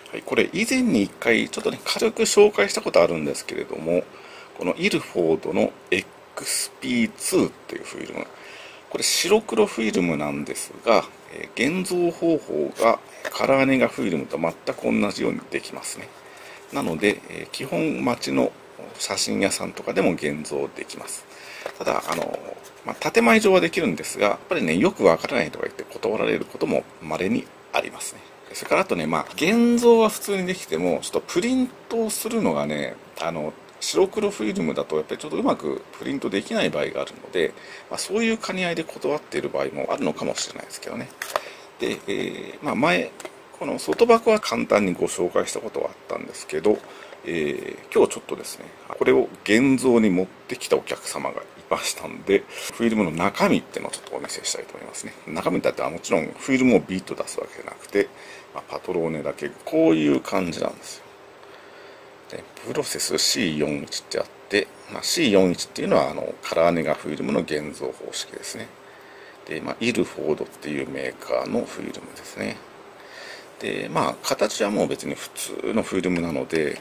はい、これ以前に一回ちょっとね、軽く紹介したことあるんですけれども、このイルフォードの XP2 っていうフィルム。これ白黒フィルムなんですが、現像方法がカラーネガフィルムと全く同じようにできますね。なので、基本街の写真屋さんとかでも現像できます。ただ、建前上はできるんですが、やっぱりね、よくわからないとか言って断られることも稀にありますね。それからあとね、現像は普通にできても、ちょっとプリントをするのがね、白黒フィルムだとやっぱりちょっとうまくプリントできない場合があるので、そういう兼ね合いで断っている場合もあるのかもしれないですけどね。で、前、この外箱は簡単にご紹介したことはあったんですけど、今日ちょっとですね、これを現像に持ってきたお客様がいましたんで、フィルムの中身っていうのをちょっとお見せしたいと思いますね。中身だってはもちろんフィルムをビーッと出すわけじゃなくて、パトローネだけこういう感じなんですよ。でプロセス C41 ってあって、C41 っていうのはカラーネガフィルムの現像方式ですね。で、イルフォードっていうメーカーのフィルムですね。で、形はもう別に普通のフィルムなので、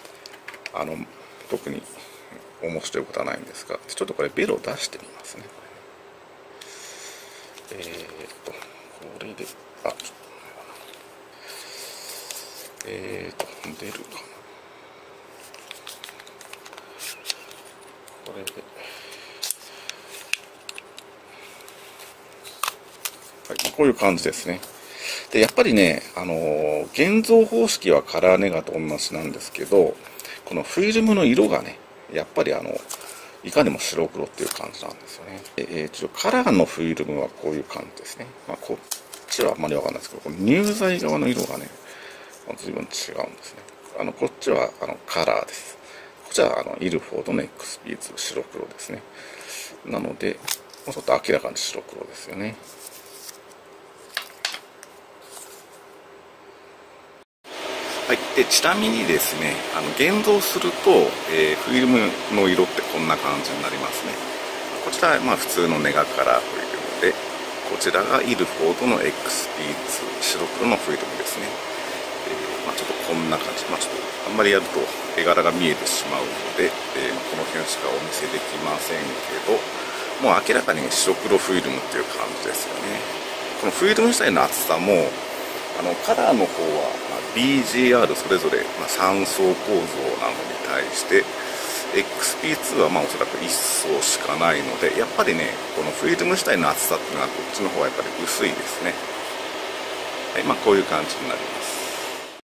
特に面白いことはないんですが、ちょっとこれベロ出してみますね。これで、出るかな。これで、はい、こういう感じですね。で、やっぱりね、現像方式はカラーネガと同じなんですけど、このフィルムの色がね、やっぱりいかにも白黒っていう感じなんですよね。カラーのフィルムはこういう感じですね。こっちはあんまりわかんないですけど、この入材側の色がね、随分違うんですね。こっちはカラーです。こっちはイルフォードの XP2 白黒ですね。なので、ちょっと明らかに白黒ですよね。はい、でちなみにですね、現像すると、フィルムの色ってこんな感じになりますね。こちらは普通のネガカラーフィルムで、こちらがイルフォードの XP2 白黒のフィルムですね。ちょっとこんな感じ、ちょっとあんまりやると絵柄が見えてしまうので、この辺しかお見せできませんけど、もう明らかに白黒フィルムっていう感じですよね。このフィルム自体の厚さもカラーの方はBGR それぞれ3層構造なのに対して XP2 はおそらく1層しかないので、やっぱりね、このフィルム自体の厚さっていうのはこっちの方はやっぱり薄いですね。はい、こういう感じになります。